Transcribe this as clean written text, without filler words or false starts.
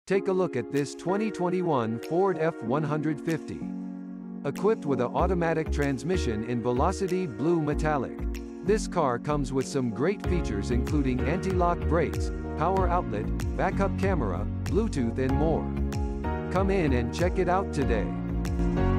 Take a look at this 2021 Ford F-150. Equipped with an automatic transmission in Velocity Blue Metallic. This car comes with some great features including anti-lock brakes, power outlet, backup camera, Bluetooth and more. Come in and check it out today.